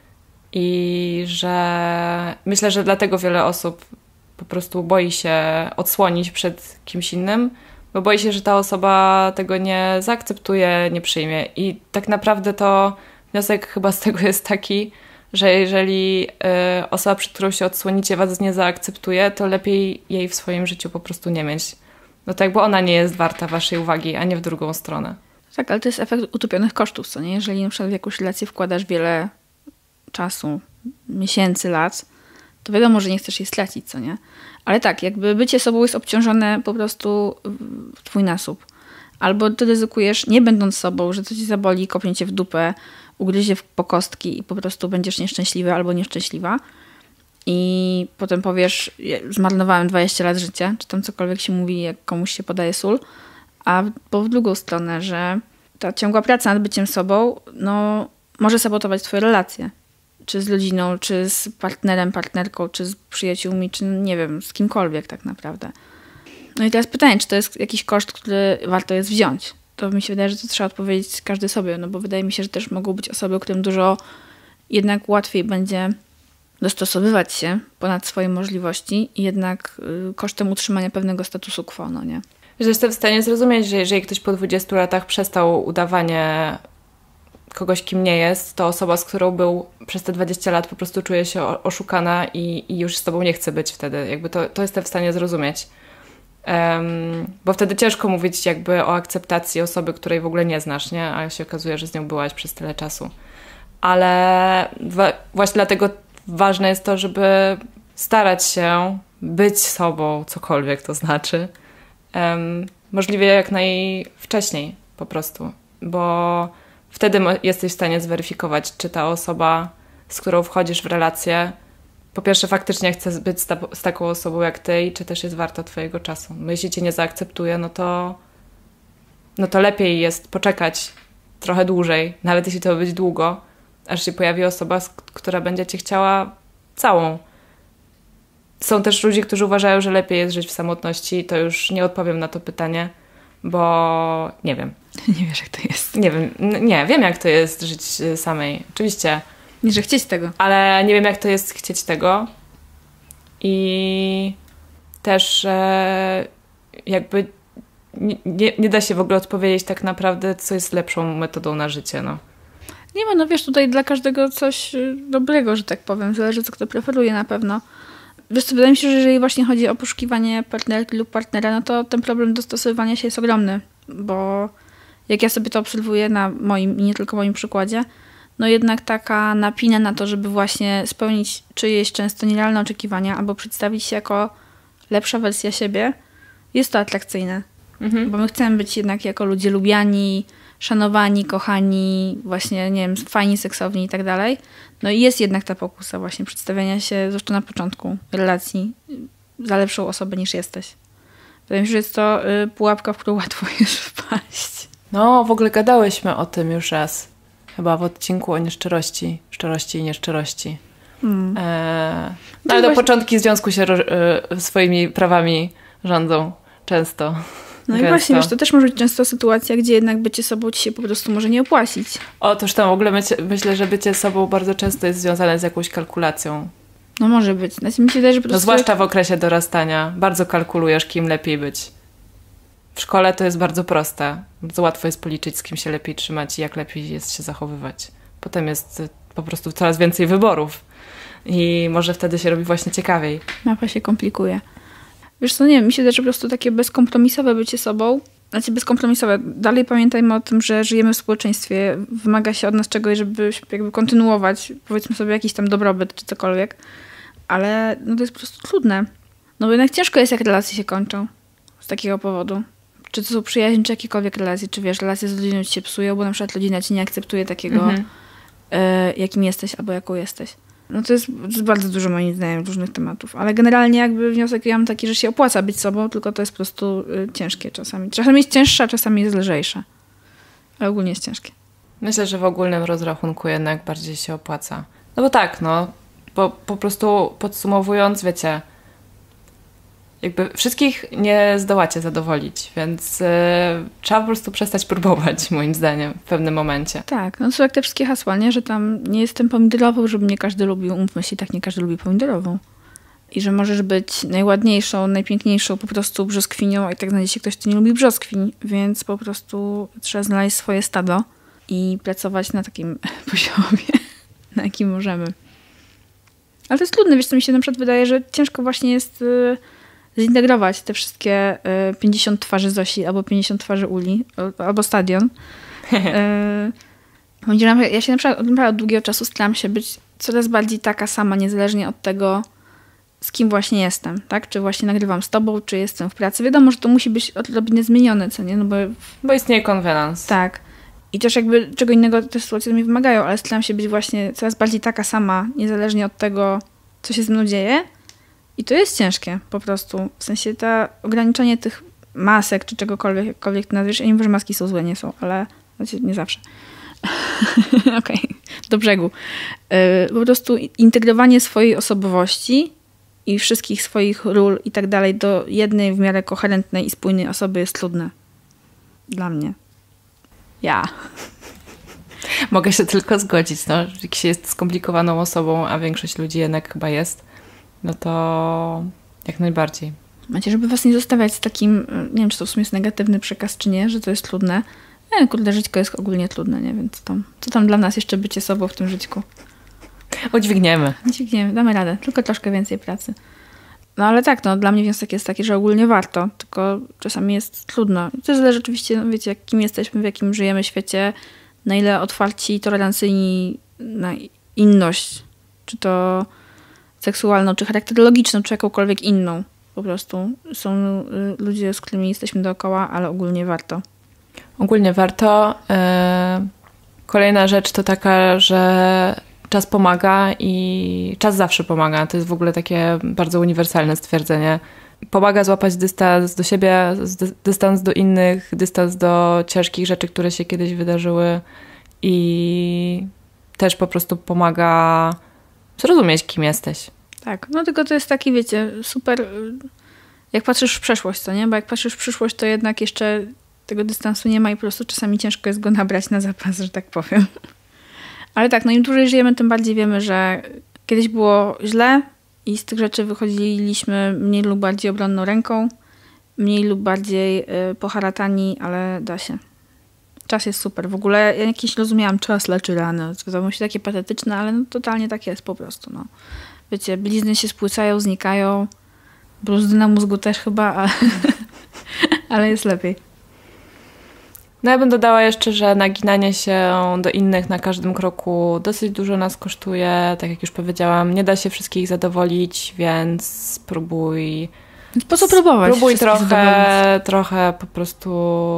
I że myślę, że dlatego wiele osób po prostu boi się odsłonić przed kimś innym, bo boi się, że ta osoba tego nie zaakceptuje, nie przyjmie. I tak naprawdę to wniosek chyba z tego jest taki, że jeżeli y, osoba, przed którą się odsłonicie, was nie zaakceptuje, to lepiej jej w swoim życiu po prostu nie mieć. No tak, bo ona nie jest warta waszej uwagi, a nie w drugą stronę. Tak, ale to jest efekt utopionych kosztów, co nie? Jeżeli na przykład w jakąś relację wkładasz wiele czasu, miesięcy, lat, to wiadomo, że nie chcesz jej stracić, co nie? Ale tak, jakby bycie sobą jest obciążone po prostu w twój nasób. Albo ty ryzykujesz, nie będąc sobą, że to ci zaboli, kopnie cię w dupę, ugryzie po kostki i po prostu będziesz nieszczęśliwy albo nieszczęśliwa. i potem powiesz, zmarnowałem dwadzieścia lat życia, czy tam cokolwiek się mówi, jak komuś się podaje sól, a bo w drugą stronę, że ta ciągła praca nad byciem sobą, no, może sabotować twoje relacje. Czy z rodziną, czy z partnerem, partnerką, czy z przyjaciółmi, czy nie wiem, z kimkolwiek tak naprawdę. No i teraz pytanie, czy to jest jakiś koszt, który warto jest wziąć? To mi się wydaje, że to trzeba odpowiedzieć każdy sobie, no bo wydaje mi się, że też mogą być osoby, którym dużo jednak łatwiej będzie dostosowywać się ponad swoje możliwości i jednak y, kosztem utrzymania pewnego statusu quo, no nie? Że jestem w stanie zrozumieć, że jeżeli ktoś po dwudziestu latach przestał udawanie kogoś, kim nie jest, to osoba, z którą był przez te dwadzieścia lat, po prostu czuje się oszukana i, i już z tobą nie chce być wtedy. Jakby to, to jestem w stanie zrozumieć. Um, bo wtedy ciężko mówić jakby o akceptacji osoby, której w ogóle nie znasz, nie? A się okazuje, że z nią byłaś przez tyle czasu. Ale wa- właśnie dlatego ważne jest to, żeby starać się być sobą, cokolwiek to znaczy. Um, możliwie jak najwcześniej po prostu. Bo wtedy jesteś w stanie zweryfikować, czy ta osoba, z którą wchodzisz w relację, po pierwsze faktycznie chce być z, ta, z taką osobą jak ty i czy też jest warta twojego czasu. Bo jeśli cię nie zaakceptuje, no to, no to lepiej jest poczekać trochę dłużej, nawet jeśli to ma być długo, aż się pojawi osoba, która będzie cię chciała całą. Są też ludzie, którzy uważają, że lepiej jest żyć w samotności. To już nie odpowiem na to pytanie, bo nie wiem. Nie wiesz, jak to jest. Nie wiem, nie, wiem jak to jest żyć samej. Oczywiście. Nie, że chcieć tego. Ale nie wiem jak to jest chcieć tego. I też e, jakby nie, nie, nie da się w ogóle odpowiedzieć tak naprawdę, co jest lepszą metodą na życie, no. Nie ma, no wiesz, tutaj dla każdego coś dobrego, że tak powiem. Zależy, co kto preferuje na pewno. Wiesz co, wydaje mi się, że jeżeli właśnie chodzi o poszukiwanie partnerki lub partnera, no to ten problem dostosowywania się jest ogromny, bo jak ja sobie to obserwuję na moim i nie tylko moim przykładzie, no jednak taka napina na to, żeby właśnie spełnić czyjeś często nierealne oczekiwania albo przedstawić się jako lepsza wersja siebie, jest to atrakcyjne. Mhm. Bo my chcemy być jednak jako ludzie lubiani, szanowani, kochani, właśnie, nie wiem, fajni, seksowni i tak dalej. No i jest jednak ta pokusa właśnie przedstawiania się, zwłaszcza na początku relacji, za lepszą osobę niż jesteś. Wydaje mi się, że jest to y, pułapka, w którą łatwo jest wpaść. No, w ogóle gadałyśmy o tym już raz. Chyba w odcinku o nieszczerości. Szczerości i nieszczerości. Hmm. Eee, no, ale właśnie... początki związku się y, swoimi prawami rządzą często. No Gęsto. I właśnie, wiesz, to też może być często sytuacja, gdzie jednak bycie sobą ci się po prostu może nie opłacić. Otóż tam w ogóle mycie, myślę, że bycie sobą bardzo często jest związane z jakąś kalkulacją. No może być. Znaczy, mi się wydaje, że po prostu... No zwłaszcza w okresie dorastania. Bardzo kalkulujesz, kim lepiej być. W szkole to jest bardzo proste. Bardzo łatwo jest policzyć, z kim się lepiej trzymać i jak lepiej jest się zachowywać. Potem jest po prostu coraz więcej wyborów. I może wtedy się robi właśnie ciekawiej. Mapa się komplikuje. Wiesz co, nie wiem, mi się wydaje, że po prostu takie bezkompromisowe bycie sobą, znaczy bezkompromisowe, dalej pamiętajmy o tym, że żyjemy w społeczeństwie, wymaga się od nas czegoś, żeby jakby kontynuować, powiedzmy sobie, jakiś tam dobrobyt czy cokolwiek, ale no to jest po prostu trudne. No bo jednak ciężko jest, jak relacje się kończą z takiego powodu. Czy to są przyjaźnie, czy jakiekolwiek relacje, czy wiesz, relacje z rodziną ci się psują, bo na przykład rodzina ci nie akceptuje takiego, mhm. y, jakim jesteś albo jaką jesteś. No to jest, to jest bardzo dużo moim zdaniem różnych tematów, ale generalnie jakby wniosek ja mam taki, że się opłaca być sobą, tylko to jest po prostu y, ciężkie czasami. Czasami jest cięższe, a czasami jest lżejsze. Ale ogólnie jest ciężkie. Myślę, że w ogólnym rozrachunku jednak bardziej się opłaca. No bo tak, no, bo po prostu podsumowując, wiecie, jakby wszystkich nie zdołacie zadowolić, więc yy, trzeba po prostu przestać próbować, moim zdaniem, w pewnym momencie. Tak, no to są jak te wszystkie hasła, nie? Że tam nie jestem pomidorową, żeby mnie każdy lubił. Umówmy się, tak nie każdy lubi pomidorową. I że możesz być najładniejszą, najpiękniejszą po prostu brzoskwinią, a i tak znajdzie się ktoś, kto nie lubi brzoskwiń, więc po prostu trzeba znaleźć swoje stado i pracować na takim poziomie, na jakim możemy. Ale to jest trudne, wiesz co, mi się na przykład wydaje, że ciężko właśnie jest... Yy, zintegrować te wszystkie y, pięćdziesiąt twarzy Zosi albo pięćdziesiąt twarzy Uli albo Stadion. y, ja się na przykład od, od długiego czasu staram się być coraz bardziej taka sama, niezależnie od tego, z kim właśnie jestem. Tak? Czy właśnie nagrywam z tobą, czy jestem w pracy. Wiadomo, że to musi być odrobinę zmienione, co nie? No bo, bo istnieje konwenans. Tak. I też jakby czego innego te sytuacje mi wymagają, ale staram się być właśnie coraz bardziej taka sama, niezależnie od tego, co się ze mną dzieje i to jest ciężkie po prostu. W sensie to ograniczenie tych masek czy czegokolwiek, jakkolwiek to nazwiesz. Ja nie mówię, że maski są złe, nie są, ale znaczy nie zawsze. Okej, okay. Do brzegu. Yy, po prostu integrowanie swojej osobowości i wszystkich swoich ról i tak dalej do jednej w miarę koherentnej i spójnej osoby jest trudne. Dla mnie. Ja. Mogę się tylko zgodzić. No, jak się jest skomplikowaną osobą, a większość ludzi jednak chyba jest, no to jak najbardziej. Macie, żeby was nie zostawiać z takim, nie wiem, czy to w sumie jest negatywny przekaz, czy nie, że to jest trudne. Nie, kurde, żyćko jest ogólnie trudne, nie? Więc tam, co tam dla nas jeszcze bycie sobą w tym żyćku? Udźwigniemy. Udźwigniemy, damy radę. Tylko troszkę więcej pracy. No ale tak, no dla mnie wniosek jest taki, że ogólnie warto, tylko czasami jest trudno. I to zależy oczywiście, no wiecie, kim jesteśmy, w jakim żyjemy świecie, na ile otwarci, tolerancyjni na inność, czy to seksualną, czy charakterologiczną, czy jakąkolwiek inną. Po prostu są y, ludzie, z którymi jesteśmy dookoła, ale ogólnie warto. Ogólnie warto. Yy, kolejna rzecz to taka, że czas pomaga i czas zawsze pomaga. To jest w ogóle takie bardzo uniwersalne stwierdzenie. Pomaga złapać dystans do siebie, dystans do innych, dystans do ciężkich rzeczy, które się kiedyś wydarzyły i też po prostu pomaga zrozumieć, kim jesteś. Tak, no tylko to jest taki, wiecie, super, jak patrzysz w przeszłość, co nie? Bo jak patrzysz w przyszłość, to jednak jeszcze tego dystansu nie ma i po prostu czasami ciężko jest go nabrać na zapas, że tak powiem. Ale tak, no im dłużej żyjemy, tym bardziej wiemy, że kiedyś było źle i z tych rzeczy wychodziliśmy mniej lub bardziej obronną ręką, mniej lub bardziej y, poharatani, ale da się. Czas jest super. W ogóle ja jakieś rozumiałam, czas leczy rany. To się takie patetyczne, ale no, totalnie tak jest po prostu. No. Wiecie, blizny się spłycają, znikają. Bruzdy na mózgu też chyba, ale, ale jest lepiej. No ja bym dodała jeszcze, że naginanie się do innych na każdym kroku dosyć dużo nas kosztuje. Tak jak już powiedziałam, nie da się wszystkich zadowolić, więc spróbuj... Po co próbować? Spróbuj trochę, trochę po prostu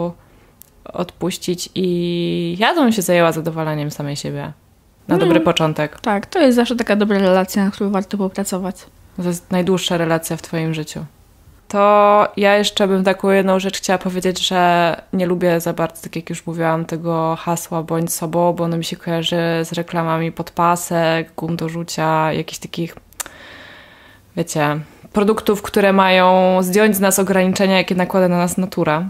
odpuścić i ja bym się zajęła zadowoleniem samej siebie. Na no, dobry początek. Tak, to jest zawsze taka dobra relacja, na którą warto popracować. To jest najdłuższa relacja w twoim życiu. To ja jeszcze bym taką jedną rzecz chciała powiedzieć, że nie lubię za bardzo, tak jak już mówiłam, tego hasła bądź sobą, bo ono mi się kojarzy z reklamami podpasek, gum do rzucia, jakichś takich, wiecie, produktów, które mają zdjąć z nas ograniczenia, jakie nakłada na nas natura.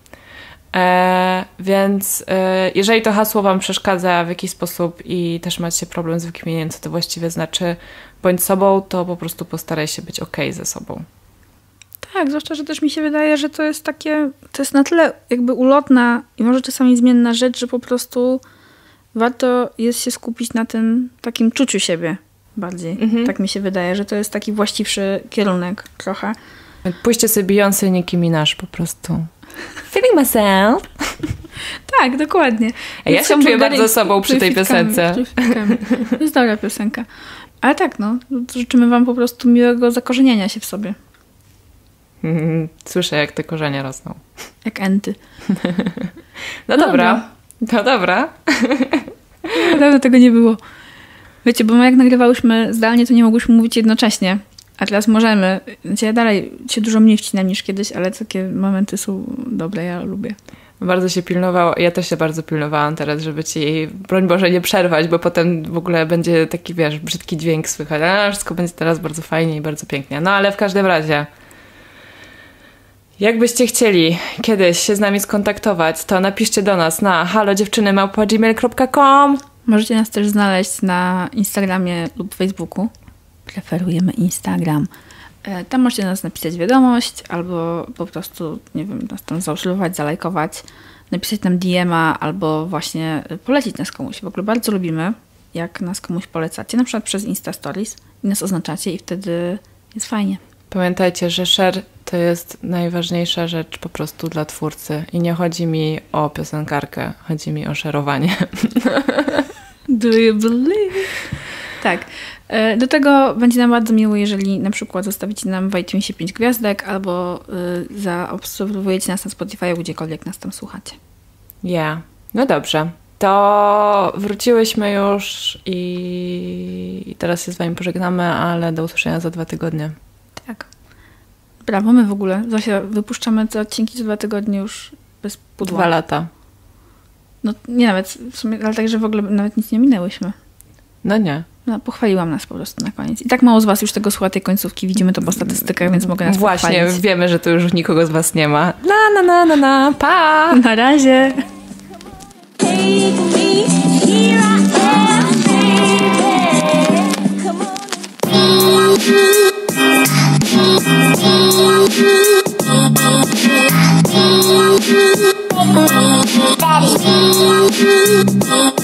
E, więc e, jeżeli to hasło wam przeszkadza w jakiś sposób i też macie problem z wykminieniem, co to właściwie znaczy bądź sobą, to po prostu postaraj się być okej ze sobą. Tak, zwłaszcza, że też mi się wydaje, że to jest takie, to jest na tyle jakby ulotna i może czasami zmienna rzecz, że po prostu warto jest się skupić na tym takim czuciu siebie bardziej. Mhm. Tak mi się wydaje, że to jest taki właściwszy kierunek trochę. Pójście sobie Beyoncé, Nicki Minaj po prostu. Feeling myself. Tak, dokładnie. A ja się czuję bardzo sobą przy tej piosence. To jest dobra piosenka. Ale tak, no, życzymy wam po prostu miłego zakorzeniania się w sobie. Słyszę, jak te korzenie rosną. Jak enty. No, no dobra. dobra. No dobra. Dawno tego nie było. Wiecie, bo my jak nagrywałyśmy zdalnie, to nie mogłyśmy mówić jednocześnie. A teraz możemy. Znaczy, ja dalej się dużo mniej wcinam niż kiedyś, ale takie momenty są dobre, ja lubię. Bardzo się pilnowało. Ja też się bardzo pilnowałam teraz, żeby ci, broń Boże, nie przerwać, bo potem w ogóle będzie taki, wiesz, brzydki dźwięk słychać. A wszystko będzie teraz bardzo fajnie i bardzo pięknie. No ale w każdym razie, jakbyście chcieli kiedyś się z nami skontaktować, to napiszcie do nas na halo dziewczyny małpa gmail kropka com. Możecie nas też znaleźć na Instagramie lub Facebooku. Preferujemy Instagram. Tam możecie nas napisać wiadomość albo po prostu, nie wiem, nas tam zaobserwować, zalajkować, napisać nam D M a albo właśnie polecić nas komuś. W ogóle bardzo lubimy, jak nas komuś polecacie, na przykład przez Insta Stories i nas oznaczacie i wtedy jest fajnie. Pamiętajcie, że share to jest najważniejsza rzecz po prostu dla twórcy i nie chodzi mi o piosenkarkę, chodzi mi o szerowanie. Do you believe? Tak. Do tego będzie nam bardzo miło, jeżeli na przykład zostawicie nam w iTunesie pięć gwiazdek albo y, zaobserwujecie nas na Spotify, gdziekolwiek nas tam słuchacie. Ja. Yeah. No dobrze. to wróciłyśmy już i teraz się z wami pożegnamy, ale do usłyszenia za dwa tygodnie. Tak. Brawo, my w ogóle. Zosia, wypuszczamy te odcinki za dwa tygodnie już bez pudła. Dwa lata. No nie nawet, w sumie, ale tak, że w ogóle nawet nic nie minęłyśmy. No nie. No, pochwaliłam nas po prostu na koniec. I tak mało z was już tego słucha tej końcówki. Widzimy to po statystykach, więc mogę nas Właśnie, pochwalić. Właśnie, wiemy, że tu już nikogo z was nie ma. Na, na, na, na, na, pa! Na razie! Daddy.